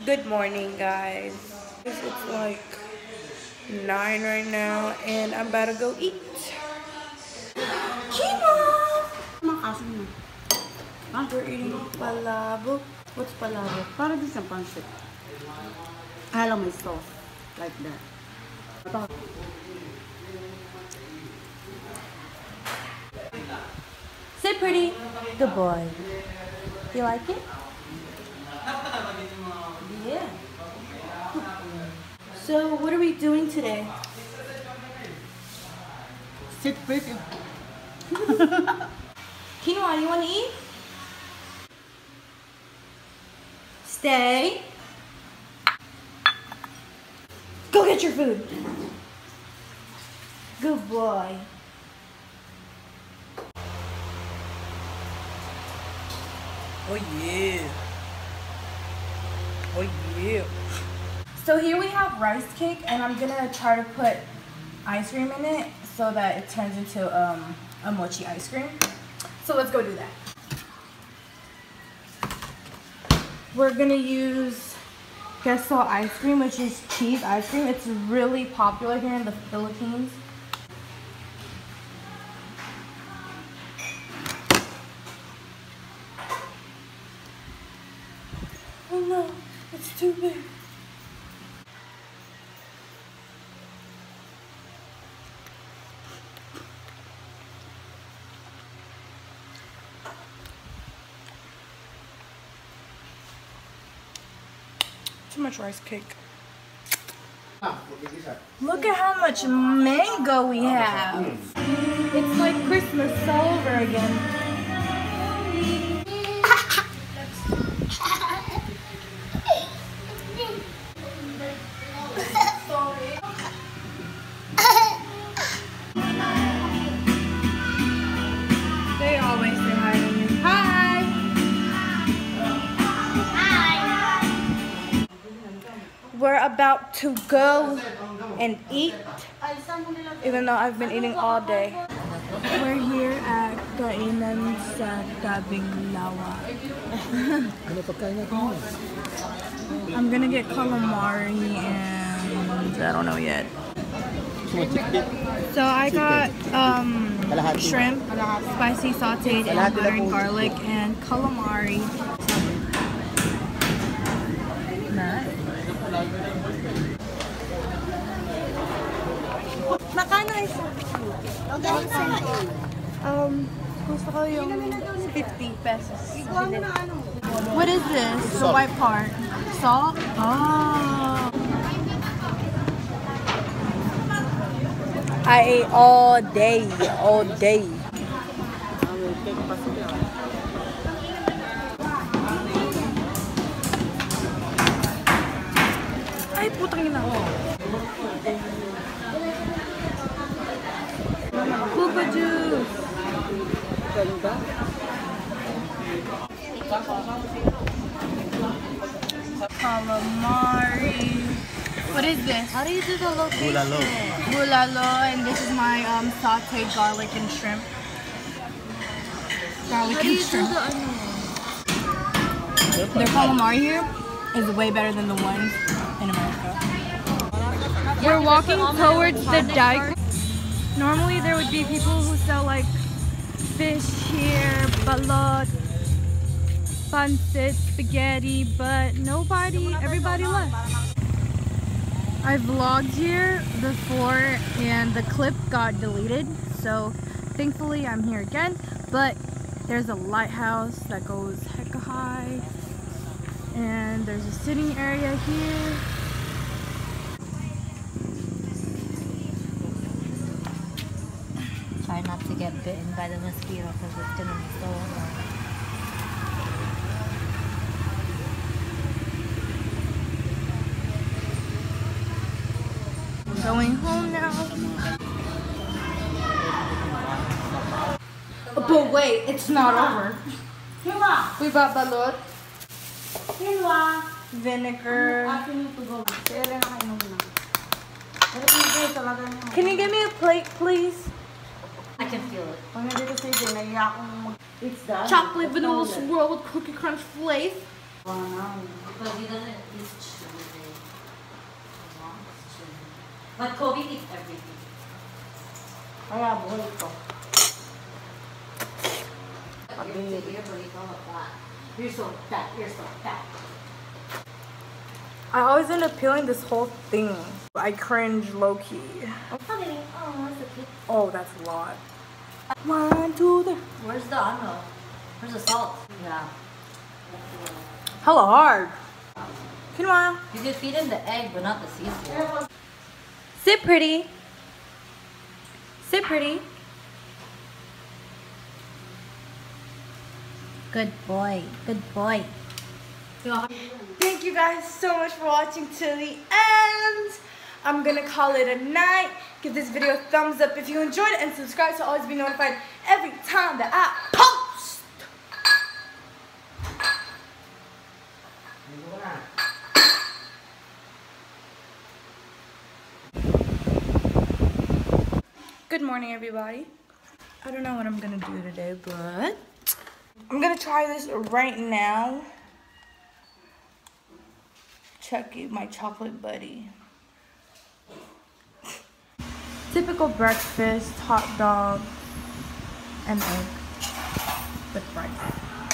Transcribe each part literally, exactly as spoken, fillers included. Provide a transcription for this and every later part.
Good morning, guys. It's like nine right now, and I'm about to go eat. Chima! We're eating palabok. What's palabok? Para din sa pancit. I like my sauce like that. Sit pretty. Good boy. You like it? Yeah. So, what are we doing today? Sit pretty. Quinoa, you want to eat? Stay. Go get your food. Good boy. Oh yeah. Oh yeah. So here we have rice cake, and I'm gonna try to put ice cream in it so that it turns into um, a mochi ice cream. So let's go do that. We're gonna use queso ice cream, which is cheese ice cream. It's really popular here in the Philippines. Oh no, it's too big. Too much rice cake. Look at how much mango we have. It's like Christmas all over again. They always say hi to you. Hi! Hi! We're about to go and eat, even though I've been eating all day. We're here at Kainan sa Tabing Lawa. I'm gonna get calamari and I don't know yet. So I got um, shrimp, spicy sauteed in butter and garlic, and calamari. Makano isa? Um, gusto ko yung fifty pesos. What is this? The white part? Salt? Oh. I ate all day, all day. Ay, putang ina ko. Kupa juice. Calamari. What is this? How do you do the location? Bulalo. Bulalo, and this is my um, sauteed garlic and shrimp. Garlic How do and you do shrimp. the ano? Their calamari here is way better than the ones in America. We're walking towards the dike. Normally there would be people who sell like fish here, balot, pancit, spaghetti, but nobody, everybody left. I vlogged here before and the clip got deleted, so thankfully I'm here again. But there's a lighthouse that goes hecka high, and there's a sitting area here. Try not to get bitten by the mosquito because it's gonna be so hard. Going home now. But wait, it's not over. We bought balot, vinegar. Can you give me a plate, please? I can feel it. Chocolate vanilla swirl with Cookie Crunch flake. Because he doesn't eat chili. But Kobe eats everything. Kaya burrito. You're, you're burrito fat. You're so fat. You're so fat. I always end up peeling this whole thing. I cringe low-key. Oh, that's so cute. Oh, that's a lot. One, two, three. Where's the ano? Where's the salt? Yeah. Hella hard. Come on. You could feed him the egg, but not the seasoning. Sit pretty. Sit pretty. Good boy. Good boy. Thank you guys so much for watching till the end. I'm gonna call it a night. Give this video a thumbs up if you enjoyed it and subscribe to always be notified every time that I post. Good morning, everybody. I don't know what I'm gonna do today, but I'm gonna try this right now. Chucky, my chocolate buddy. Typical breakfast, hot dog, and egg with rice.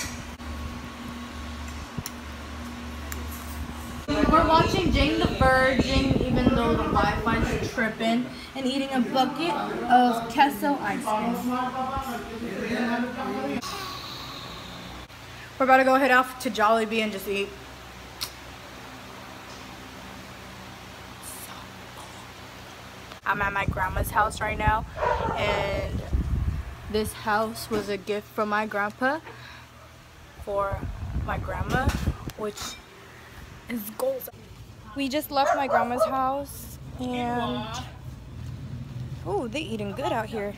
We're watching Jane the Virgin, even though the Wi-Fi's tripping, and eating a bucket of queso ice cream. We're about to go head off to Jollibee and just eat. I'm at my grandma's house right now, and this house was a gift from my grandpa for my grandma, which is goals. We just left my grandma's house, and oh, they eating good out here.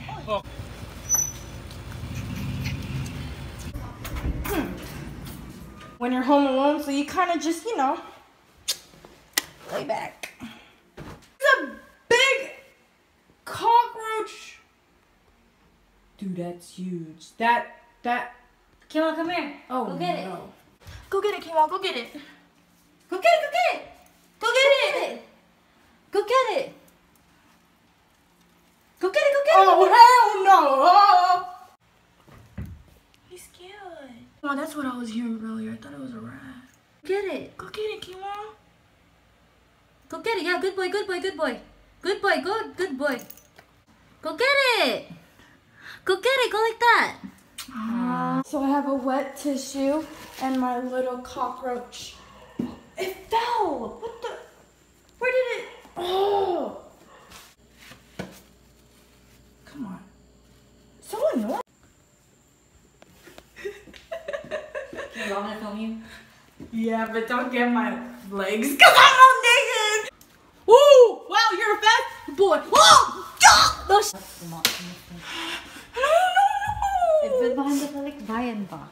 Hmm. When you're home alone, so you kind of just, you know, lay back. It's a big cockroach. Dude, that's huge. That, that. Kiwa, come here. Oh, go get no. it. Go get it, Kiwa. Go get it. Go get it. Go get it. Go get it. Go get it. Go get it. Go get it. Oh, hell no. Oh. He's scared. Oh, that's what I was hearing earlier. I thought it was a rat. Get it. Go get it, Kiwa. Go get it. Yeah, good boy. Good boy. Good boy. Good boy. Good. Good boy. Go get it. Go get it. Go like that. Uh, so I have a wet tissue and my little cockroach. It fell. What the? Where did it? Oh. Come on. So annoying. You want me to film you? Yeah, but don't get my legs because I'm all naked. Ooh, wow, you're a fast boy. Oh, yeah. Those. Come on. No, no, no. It's been behind the like Ryan box.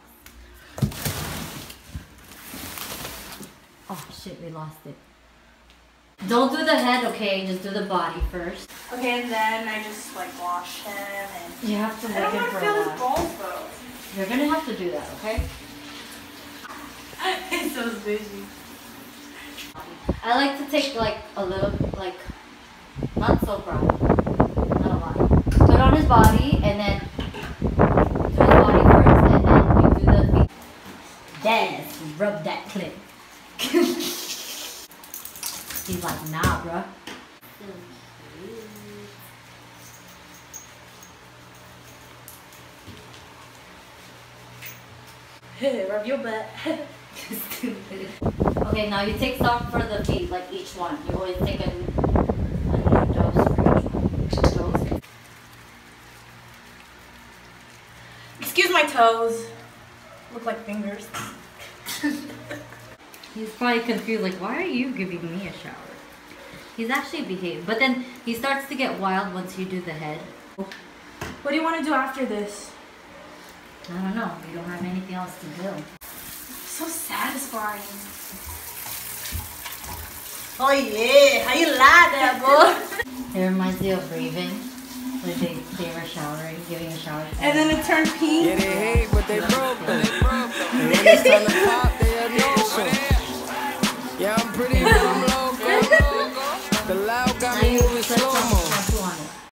Oh shit, we lost it. Don't do the head, okay? Just do the body first. Okay, and then I just like wash him and. You have to I don't look want in to for feel his that. balls though. You're gonna have to do that, okay? It's so busy. I like to take like a little, like, not so brown, not a lot. Put it on his body and then do his body first and then you do the feet. Yes, rub that clit. He's like, nah, bruh. Rub your butt. Stupid. Okay, now you take some for the feet, like each one. You always take a, a new dose for each one. Dose. Excuse my toes. Look like fingers. He's probably confused, like, why are you giving me a shower? He's actually behaved, but then he starts to get wild once you do the head. What do you want to do after this? I don't know. You don't have anything else to do. So satisfying. Oh yeah, how you like that, boy? It reminds you of breathing. Like they, they were showering, giving a shower. And then it turned pink. Yeah, they hate, but they broke, but they broke. And when it's time to pop,